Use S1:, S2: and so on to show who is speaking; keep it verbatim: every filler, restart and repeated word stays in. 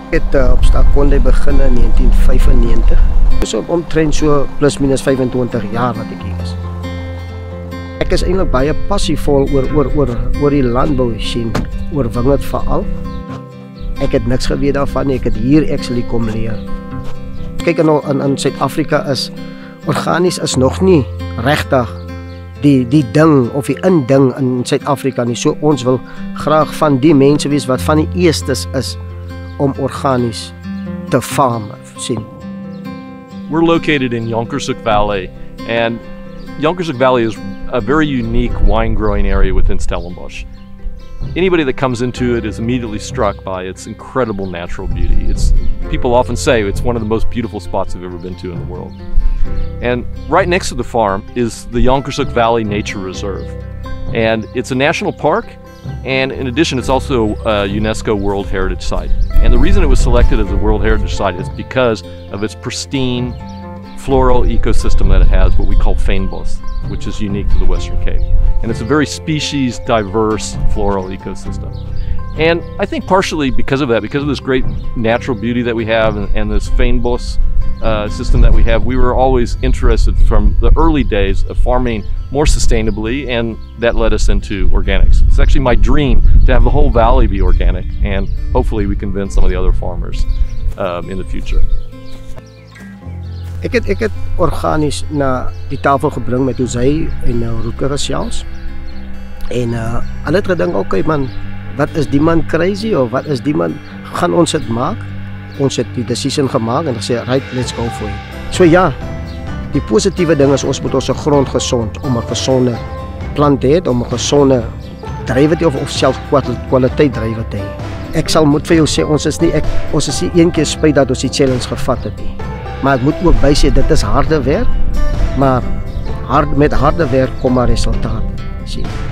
S1: Ek het uh, op Stakonde begin in negentien vyfennegentig. Dis so omtrent so plus minus vyfentwintig jaar wat ek hier is. Ek is eintlik baie passievol oor oor oor oor die landbou sien, oor wingerd veral. Ek het niks geweet daarvan nie, ek het hier actually kom leer. Kyk nou in in Suid-Afrika is organies is nog nie regtig die die ding of die inding in Suid-Afrika nie. So ons wil graag van die mense wees wat van die eerstes is om organies te farm sien.
S2: We're located in Jonkershoek Valley, and Jonkershoek Valley is a very unique wine growing area within Stellenbosch. Anybody that comes into it is immediately struck by its incredible natural beauty. It's, people often say it's one of the most beautiful spots they've ever been to in the world. And right next to the farm is the Jonkershoek Valley Nature Reserve. And it's a national park, and in addition it's also a UNESCO World Heritage Site. And the reason it was selected as a World Heritage Site is because of its pristine floral ecosystem that it has, what we call fynbos, which is unique to the Western Cape. And it's a very species diverse floral ecosystem. And I think partially because of that, because of this great natural beauty that we have and, and this fynbos uh, system that we have, we were always interested from the early days of farming more sustainably, and that led us into organics. It's actually my dream to have the whole valley be organic, and hopefully we convince some of the other farmers um, in the future.
S1: Ek het ek het organies na die tafel gebring met José en uh, Roeke gesels. En uh, hulle het gedink, okay man, wat is die man crazy of wat is die man, gaan ons dit maak? Ons het die decision gemaak en gesê, right, let's go for it. So ja, die positiewe ding is ons moet ons grond gesond om 'n gesonde plant te hê, om 'n gesonde drywe te of, of self kwaliteit drywe te hê. Ek sal moet vir jou sê, ons is nie ek ons is nie een keer spyt dat ons die challenge gevat het nie. Maar ek moet ook bysê, dit is harde werk, maar hard, met harde werk kom maar resultate. Sien.